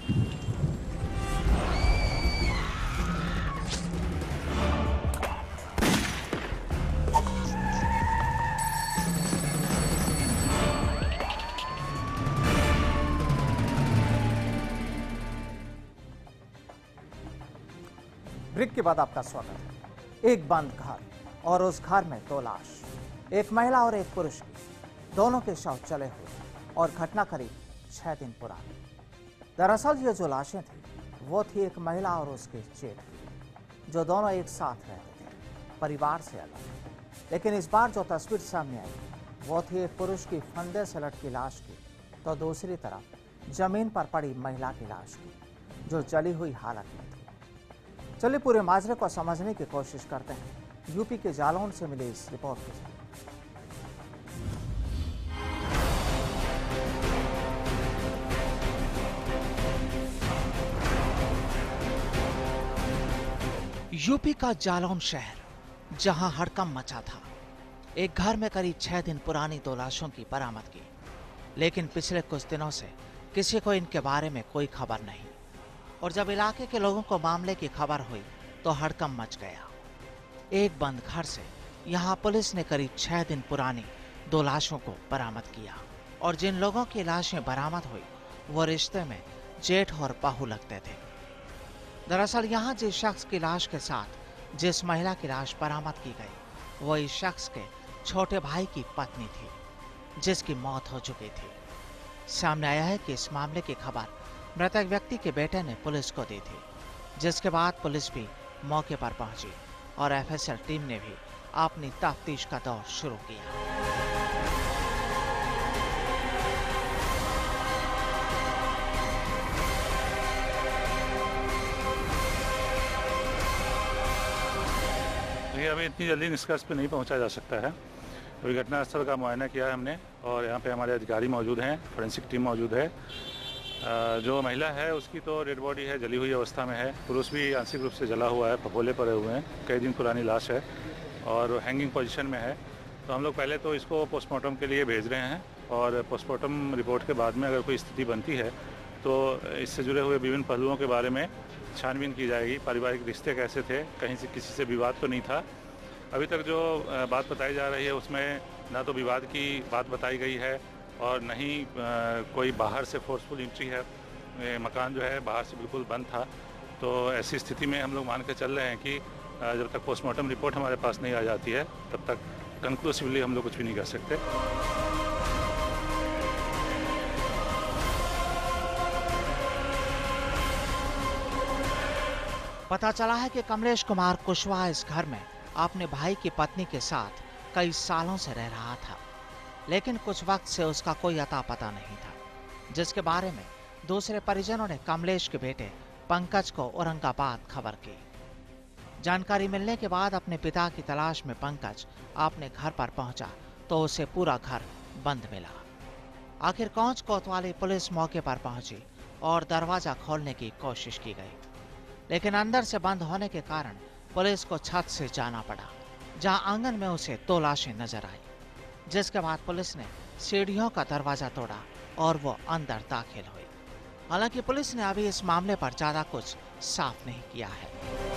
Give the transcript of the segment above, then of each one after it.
Break के बाद आपका स्वागत है। एक बंद घर और उस घर में दो लाश, एक महिला और एक पुरुष की, दोनों के शव चले हुए और घटना करीब 6 दिन पुरानी। दरअसल ये जो लाशें थी वो थी एक महिला और उसके जेठ की, जो दोनों एक साथ रहते थे, परिवार से अलग। लेकिन इस बार जो तस्वीर सामने आई वो थी एक पुरुष की फंदे से लटकी लाश की, तो दूसरी तरफ जमीन पर पड़ी महिला की लाश की, जो जली हुई हालत में थी। चलिए पूरे माजरे को समझने की कोशिश करते हैं यूपी के जालौन से मिली इस रिपोर्ट के साथ। यूपी का जालौन शहर, जहां हड़कंप मचा था। एक घर में करीब 6 दिन पुरानी 2 लाशों की बरामद की, लेकिन पिछले कुछ दिनों से किसी को इनके बारे में कोई खबर नहीं। और जब इलाके के लोगों को मामले की खबर हुई तो हड़कंप मच गया। एक बंद घर से यहां पुलिस ने करीब 6 दिन पुरानी 2 लाशों को बरामद किया। और जिन लोगों की लाशें बरामद हुई वो रिश्ते में जेठ और बहू लगते थे। दरअसल यहां जिस शख्स की लाश के साथ जिस महिला की लाश बरामद की गई वो इस शख्स के छोटे भाई की पत्नी थी, जिसकी मौत हो चुकी थी। सामने आया है कि इस मामले की खबर मृतक व्यक्ति के बेटे ने पुलिस को दी थी, जिसके बाद पुलिस भी मौके पर पहुंची और एफएसएल टीम ने भी अपनी तफ्तीश का दौर शुरू किया। ये अभी इतनी जल्दी निष्कर्ष पे नहीं पहुंचा जा सकता है। अभी घटनास्थल का मुआयना किया है हमने और यहाँ पे हमारे अधिकारी मौजूद हैं, फोरेंसिक टीम मौजूद है। जो महिला है उसकी तो डेड बॉडी है, जली हुई अवस्था में है। पुरुष भी आंशिक रूप से जला हुआ है, फफोले पड़े हुए हैं, कई दिन पुरानी लाश है और हैंगिंग पोजीशन में है। तो हम लोग पहले तो इसको पोस्टमार्टम के लिए भेज रहे हैं और पोस्टमार्टम रिपोर्ट के बाद में अगर कोई स्थिति बनती है तो इससे जुड़े हुए विभिन्न पहलुओं के बारे में छानबीन की जाएगी। पारिवारिक रिश्ते कैसे थे, कहीं से किसी से विवाद तो नहीं था। अभी तक जो बात बताई जा रही है उसमें ना तो विवाद की बात बताई गई है और न ही कोई बाहर से फोर्सफुल एंट्री है। मकान जो है बाहर से बिल्कुल बंद था। तो ऐसी स्थिति में हम लोग मान के चल रहे हैं कि जब तक पोस्टमार्टम रिपोर्ट हमारे पास नहीं आ जाती है तब तक कंक्लूसिवली हम लोग कुछ भी नहीं कर सकते। पता चला है कि कमलेश कुमार कुशवाहा इस घर में अपने भाई की पत्नी के साथ कई सालों से रह रहा था, लेकिन कुछ वक्त से उसका कोई अता पता नहीं था, जिसके बारे में दूसरे परिजनों ने कमलेश के बेटे पंकज को औरंगाबाद खबर की। जानकारी मिलने के बाद अपने पिता की तलाश में पंकज अपने घर पर पहुंचा तो उसे पूरा घर बंद मिला। आखिर कोंच कोतवाली पुलिस मौके पर पहुंची और दरवाजा खोलने की कोशिश की गई, लेकिन अंदर से बंद होने के कारण पुलिस को छत से जाना पड़ा, जहां आंगन में उसे 2 लाशें नजर आई। जिसके बाद पुलिस ने सीढ़ियों का दरवाजा तोड़ा और वो अंदर दाखिल हुई। हालांकि पुलिस ने अभी इस मामले पर ज्यादा कुछ साफ नहीं किया है।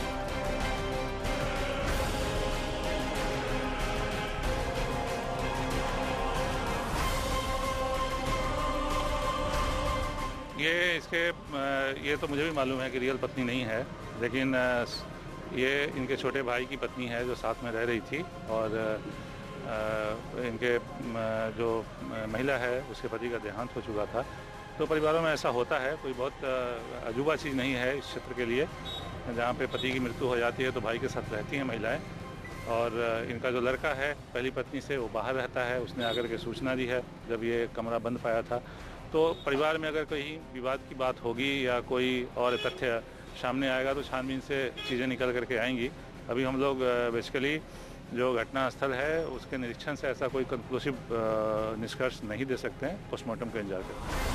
ये तो मुझे भी मालूम है कि रियल पत्नी नहीं है, लेकिन ये इनके छोटे भाई की पत्नी है जो साथ में रह रही थी। और इनके जो महिला है उसके पति का देहांत हो चुका था। तो परिवारों में ऐसा होता है, कोई बहुत अजूबा चीज़ नहीं है इस क्षेत्र के लिए। जहाँ पे पति की मृत्यु हो जाती है तो भाई के साथ रहती हैं महिलाएं। और इनका जो लड़का है पहली पत्नी से, वो बाहर रहता है। उसने आकर के सूचना दी है जब ये कमरा बंद पाया था। तो परिवार में अगर कहीं विवाद की बात होगी या कोई और तथ्य सामने आएगा तो छानबीन से चीज़ें निकल करके आएंगी। अभी हम लोग बेसिकली जो घटना स्थल है उसके निरीक्षण से ऐसा कोई कंक्लूसिव निष्कर्ष नहीं दे सकते हैं। पोस्टमार्टम का इंतजार करते हैं।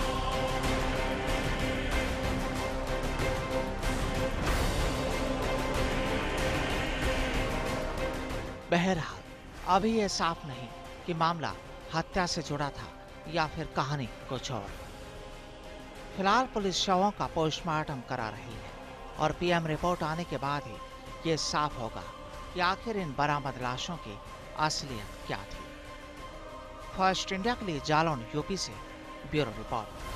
बहरहाल अभी ये साफ नहीं कि मामला हत्या से जुड़ा था या फिर कहानी कुछ और। फिलहाल पुलिस शवों का पोस्टमार्टम करा रही है और पीएम रिपोर्ट आने के बाद ही ये साफ होगा कि आखिर इन बरामद लाशों की असलियत क्या थी। फर्स्ट इंडिया के लिए जालौन यूपी से ब्यूरो रिपोर्ट।